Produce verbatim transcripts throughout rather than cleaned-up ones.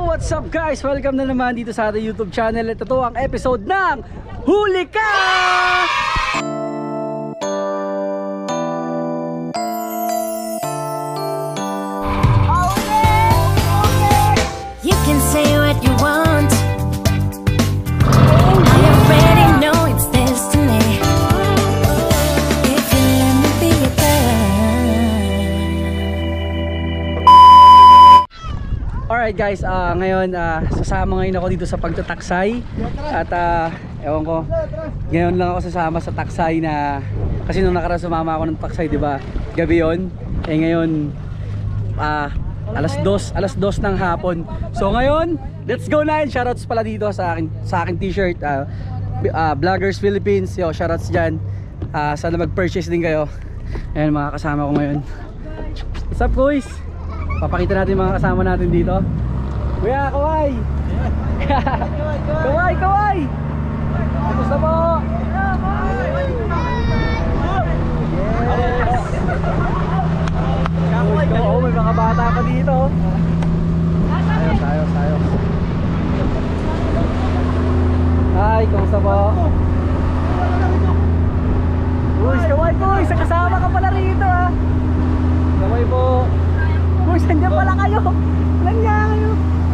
What's up guys? Welcome na naman dito sa ating YouTube channel. Ito to ang episode ng Huli Ka! You can say what you want. I already know it's destiny. If you let me be your girl. Alright guys, uh, ngayon uh, sasama ngayon ako dito sa pagtataksay. At uh, ewan ko, ngayon lang ako sasama sa taksay na kasi nung nakaraan sumama ako ng taksay, di ba? Gabi yon. Eh ngayon ah uh, alas dos, alas dos ng hapon. So ngayon, let's go na. Shoutouts pala dito sa akin, sa akin t-shirt, uh, uh, Vloggers Philippines. Yo, shoutouts dyan. Uh, sana mag-purchase din kayo. Ayan mga kasama ko ngayon. What's up boys? Papakita natin mga kasama natin dito. Kuya, kaway! Kaway, kaway! Kamusta po? Oo, may mga bata pa dito. Ayos, ayos, ayos. Hi, kamusta po? Uy, kaway po! Isa kasama ka pala rito ha. Kaway po. Uy, saan dyan pala kayo? Walang niya kayo.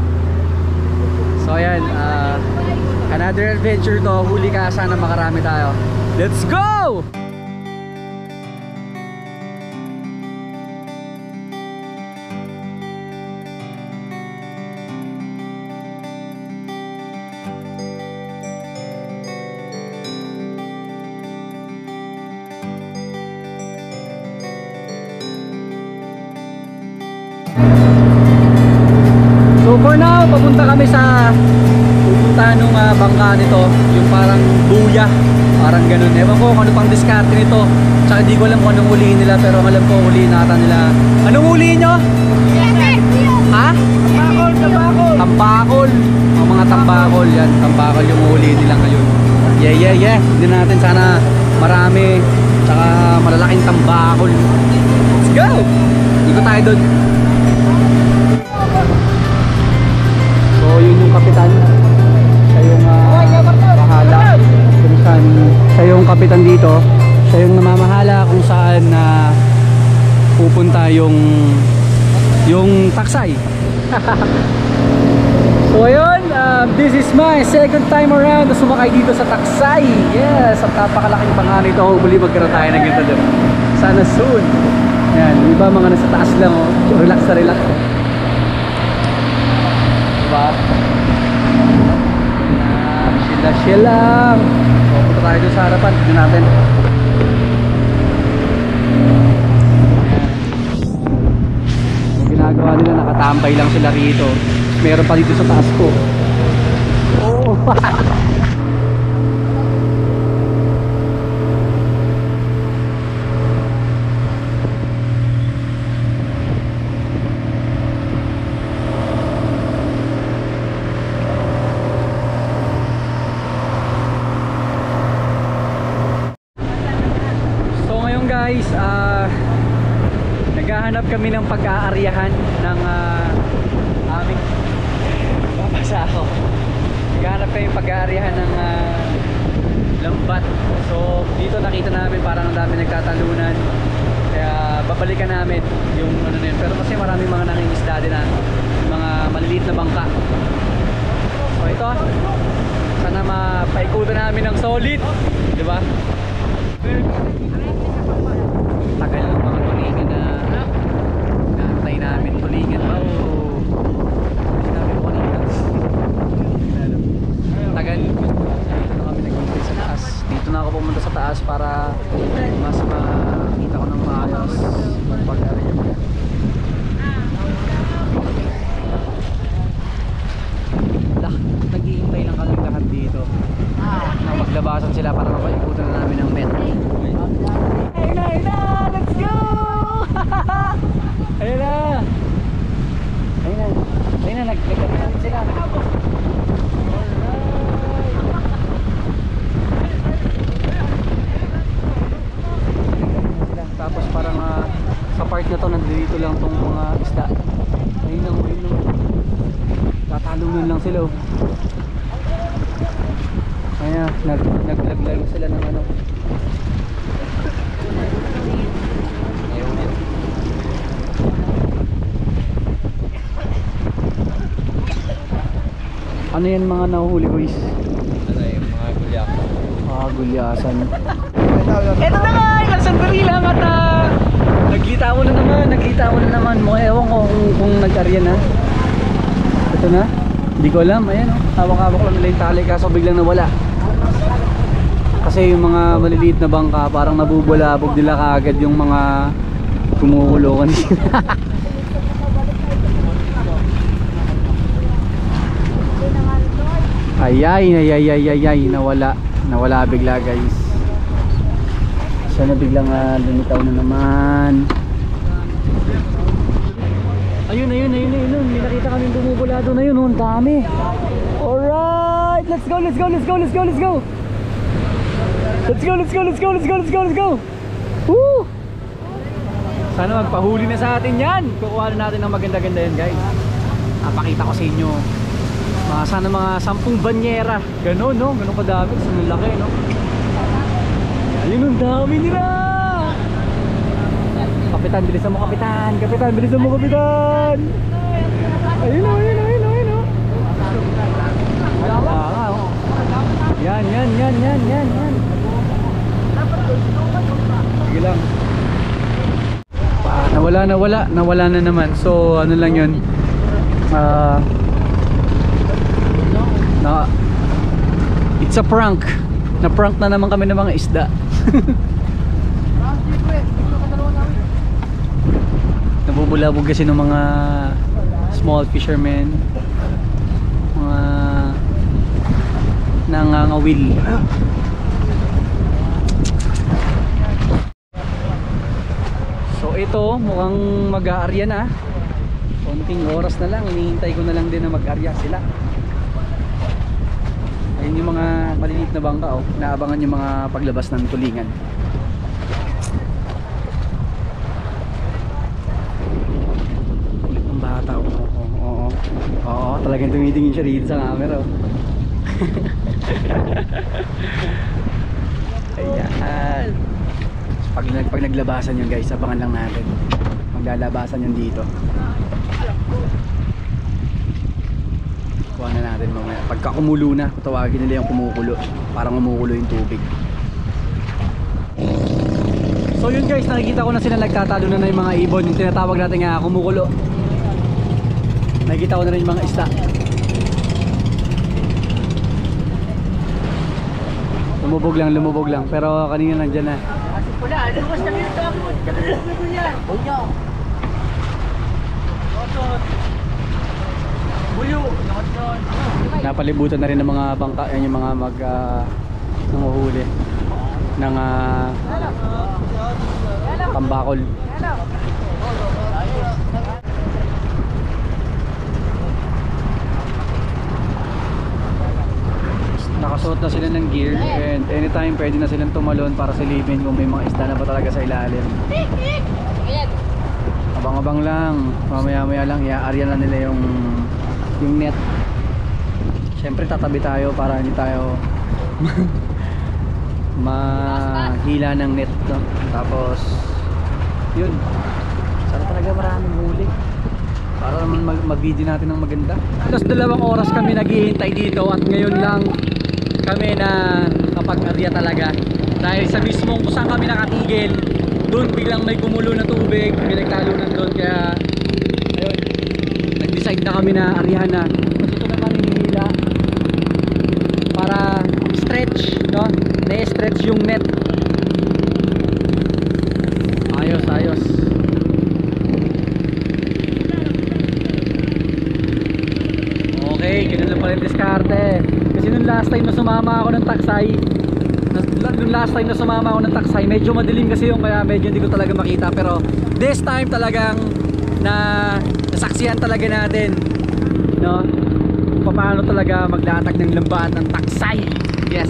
So ayan, uh, another adventure to. Huli ka, sana makarami tayo. Let's go! So for now, papunta kami sa pupunta nung uh, bangka nito, yung parang buya, parang ganun. Ewan ko kung ano pang diskarte nito. Tsaka hindi ko alam kung anong huliin nila, pero alam ko huliin nata nila. Anong huliin nyo? Ha? Tambakol, tambakol. Tambakol. Ang mga tambakol, yan. Tambakol yung huliin nila ngayon. Yeah, yeah, yeah. Hindi natin sana marami, tsaka malalaking tambakol. Let's go! Ikot tayo dun. So yun yung kapitan. Siya yung uh, bahala kung saan. Siya yung kapitan dito. Siya yung namamahala kung saan na uh, pupunta yung yung taksay. So ayun, uh, this is my second time around na sumakay dito sa taksay. Yes, ang napakalaking pangalan ito. Hopefully magkaroon tayo ng ganito din. Sana soon. Yan, iba mga nasa taas lang oh. Relax na relax. Diba? Na, sila sila lang. So, punta tayo doon sa harapan. Tignan natin. Yung ginagawa nila, nakatambay lang sila rito. Meron pa dito sa taas ko. Oh. Guys, uh, naghahanap kami ng pag-aaryahan ng uh, aming babasa ako. Naghahanap kami ng pag-aaryahan ng uh, lambat. So dito nakita namin parang ang dami nagtatalunan. Kaya babalikan namin yung ano na yun. Pero kasi maraming mga nangingisda din na mga maliliit na bangka. So ito, sana mapaikutan namin ng solid, di ba? Tagal ng mga tulingan na naantay namin tulingan pa o hindi namin tulingan. Tagal. Dito na kami nag-umpay sa taas. Dito na ako pumunta sa taas para mas makita ko ng maayos pag-area. Nag-iintay lang kami lahat dito na maglabasan sila para mapaikutan na namin ng met. Ayun na, ayun na! Let's go! Ayun na! Ayun na! Ayun na, nag-nagkatalan sila. Tapos parang uh, sa part na to, nandito lang tong mga isda. Ayun lang, ayun lang. nagtatalunan lang sila oh. Kaya nag naglaglag sila ng ano. Ano yan mga nahuhuli guys? Ano yung mga gulyakan? Mga gulyasan. Eto na nga! Ilang sandali lang at uh, naglita mo na naman, naglita mo na naman. Mga ewan ko kung, kung nag-arya na. Ito na. Hindi ko alam. Ayan oh. Hawak-hawak lang nila yung tali kaso biglang nawala. Kasi yung mga maliliit na bangka parang nabubulabog nila kaagad yung mga kumukulo kanina. Ayay, ayay, ayay, ayay, nawala. Nawala bigla guys. Sana biglang uh, lumitaw na naman. Ayun, ayun, ayun, ayun. May nakita kaming bumubulado na yun. Oh, ang dami. Alright, let's go, let's go, let's go, let's go, let's go. Let's go, let's go, let's go, let's go, let's go, let's go. Woo! Sana magpahuli na sa atin yan. Kukuha na natin ng maganda-ganda yan guys. Napakita ko sa inyo. Mga sana mga sampung banyera. Ganon no, ganon kadami. Sa laki no. Ayun ang dami nila. Kapitan, bilisan mo kapitan. Kapitan, bilisan mo kapitan. Ayun o, ayun o, ayun o, ayun o. Ah, oh. Yan, yan, yan, yan, yan, yan. Sige lang. Ah, nawala, nawala, nawala na naman. So ano lang yun. Ah... Uh, Na, it's a prank. Na prank na naman kami ng mga isda. Nabubulabog kasi ng mga small fishermen, mga nangangawil. So ito mukhang mag-aarya na. Konting oras na lang, hinihintay ko na lang din na mag-aarya sila. Ayun yung mga maliliit na bangka oh, naabangan yung mga paglabas ng tulingan. Kulit ng bata oh. Oo, oo, oo. Oo, talagang tumitingin siya dito sa camera oh. Ayan. Pag, pag naglabasan yun guys, abangan lang natin. Maglalabasan yun dito. Kuha na natin mamaya. Pagka kumulo na, tawagin nila yung kumukulo. Parang kumukulo yung tubig. So yun guys, nakikita ko na sila nagtatalo na na yung mga ibon. Yung tinatawag natin nga kumukulo. Nakikita ko na rin yung mga isda. Lumubog lang, lumubog lang. Pero kanina nandyan na. Wala, lumas kami ito ako. Kadalas na ko yan. Bunyo. Buyo. Napalibutan na rin ng mga bangka. Yan yung mga mag uh, nanguhuli ng uh, tambakol. Nakasuot na sila ng gear and anytime pwede na silang tumalon para silipin kung may mga isda na ba talaga sa ilalim. Abang-abang lang, mamaya-maya lang i-aarya na nila yung yung net. Siyempre tatabi tayo para hindi tayo mahila ng net no? Tapos yun, sana talaga maraming huli para naman mag-video natin ng maganda. Tapos dalawang oras kami naghihintay dito at ngayon lang kami na kapag-arya talaga dahil sa mismong kung saan kami nakatigil doon biglang may gumulo na tubig, may nagtalunan doon kaya ayun, nag-decide na kami na aryahan na. Tapos ito naman hinihila para stretch no? Na-stretch yung net. Ayos, ayos. Okay, ganun lang pala yung diskarte. Kasi nung last time na sumama ako ng taksay, nung last time na sumama ako ng taksay, medyo madilim kasi yung kaya medyo hindi ko talaga makita. Pero this time talagang na nasaksihan talaga natin no? Kung paano talaga maglatag ng lambaan ng taksay. Yes.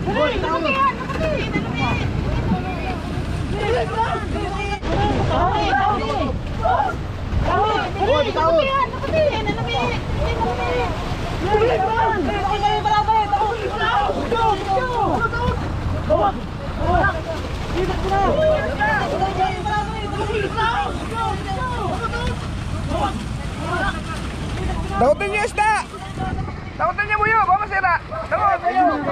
Dakutin niyo isda! Dakutin niyo buyo, baka masira! Dakot!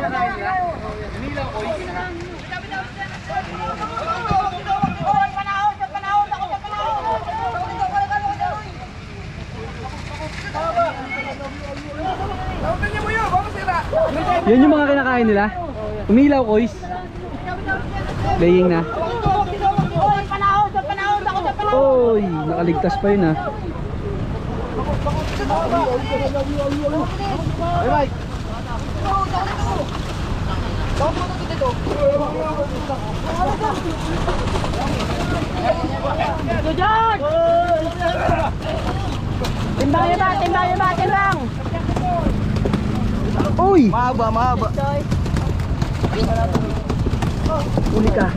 Dakutin niyo buyo, baka masira! Yan yung mga kinakain nila. Umilaw, kois. Laying na. Oy, nakaligtas pa yun, ha. Timbang ba? Timbang ba? Timbang! Uy! Mahaba, mahaba. Uli ka.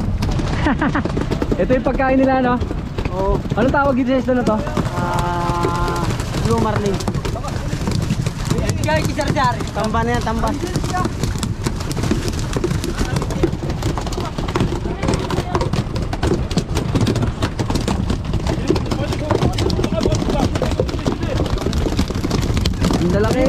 Ito yung pagkain nila, no? Oo. Anong tawag dito sa isla na to? Ah, Blue Marlin. Kaya kisar-sar. Tamba na yan, tamba. Ang lalaki.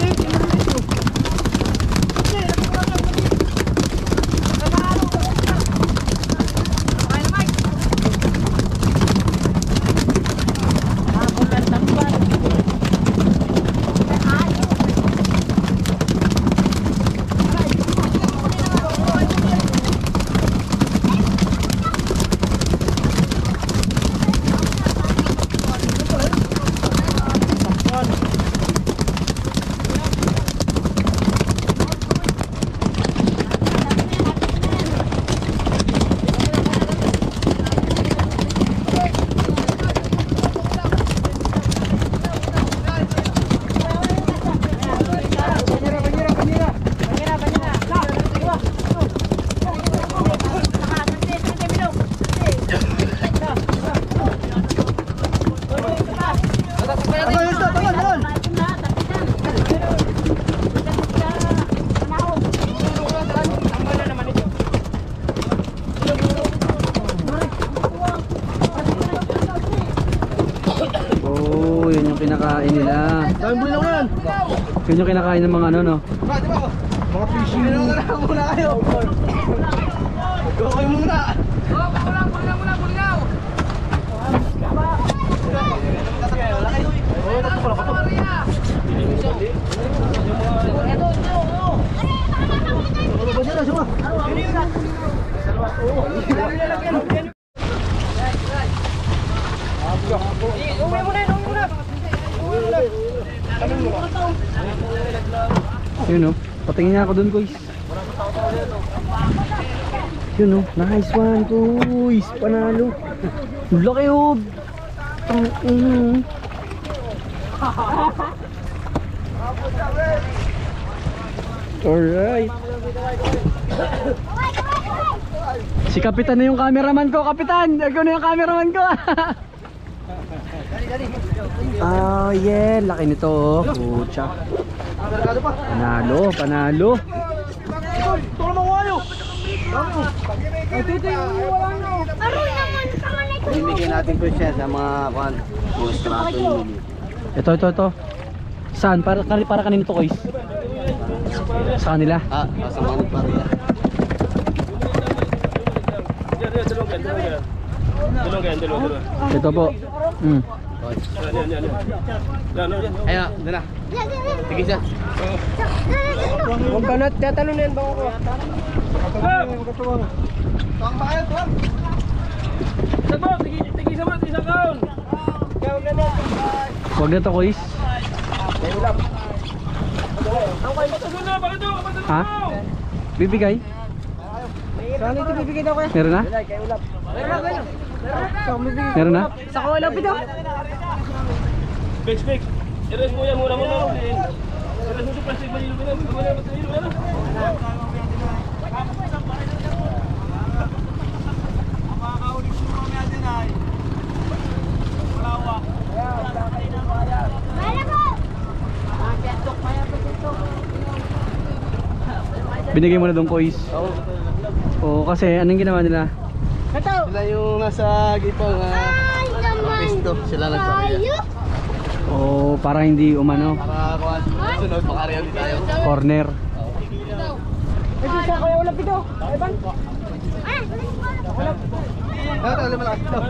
Oh, yun yung kinakain nila. Daming bulilaw na yan. Yun yung kinakain ng mga ano, no? Ba, di ba? Mga fishing na lang na muna kayo. Go kayo muna. Oh, bulilaw, bulilaw, bulilaw, bulilaw. Oh, ito pala ko. Yun, no? Patingin niya ako dun, guys. Yun, no? Nice one, guys. Panalo. Laki, oh. Ang ino. Alright. Si Kapitan na yung cameraman ko, Kapitan! Ako na yung cameraman ko! Oh, yeah. Laki nito, oh. Pucha. Panalo, panalo. Bibigyan natin po siya sa mga pan. Ito, ito, ito. Saan? Para, para kanino to, guys? Sa kanila? Ah, sa mga pariya. Ito po. Mm. Ayun, doon na. Sige siya. Huwag ka na, tatalon yan bang ako. Tuwang ba kayo, tuwang? Huwag na to, guys. Ha? Bibigay? Saan ito bibigay daw kaya? Meron na? Meron na? Sa kawala pito. Fix, fix. Eres mo yan muna muna. Eres mo sa plastic ba nilo? Wala ba sa nilo? Binigay mo na doon kois. Oo. Oo, kasi anong ginawa nila? Sila yung nasa gipang uh, pesto. Sila nagpapaya. Oo, para hindi umano, Para kuhan. Sunod, makareal din tayo. corner. Ito sa kaya ulam ito. Ay bang? Ah, ito, ulit malakas ito.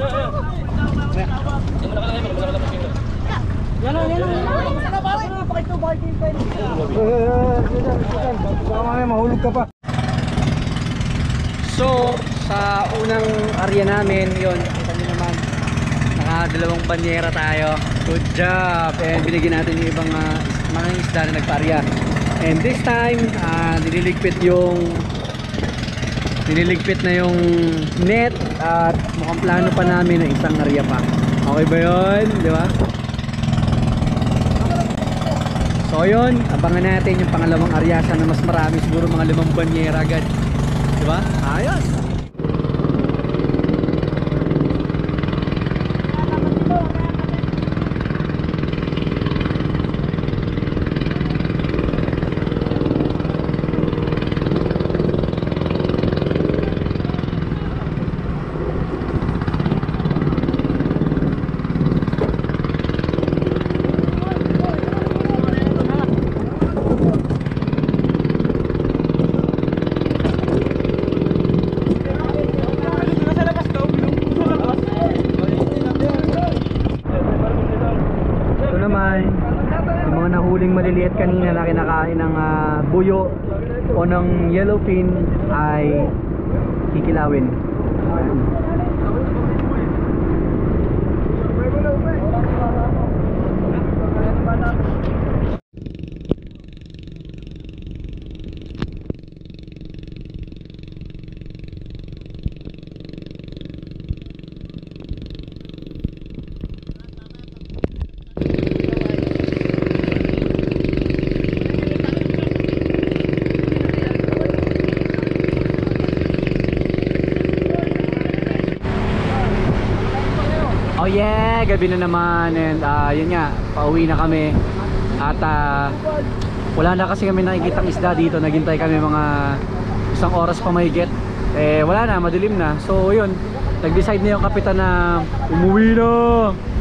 Yan o, yan o. Sana pare. Bakit ito? Bakit ito? Baka mamaya mahulog ka pa. So, sa unang area namin, yun, kita nyo naman, nakadalawang banyera tayo. Good job! And binigyan natin yung ibang uh, mga isda na nagpa-area. And this time, uh, nililigpit yung nililigpit na yung net at mukhang plano pa namin na isang area pa. Okay ba yun? Di ba? So yun, abangan natin yung pangalawang area. Sana mas marami, siguro mga limang banyera agad. Diba? Ayos! Ito naman, yung mga nahuling maliliit kanina na kinakain ng uh, buyo o ng yellowfin ay kikilawin. Oh yeah, gabi na naman and uh, yun nga, pauwi na kami at uh, wala na kasi kami nakikitang isda dito, naghintay kami mga isang oras pa mahigit, eh wala na, madilim na, so yun, nag-decide na yung kapitan na umuwi na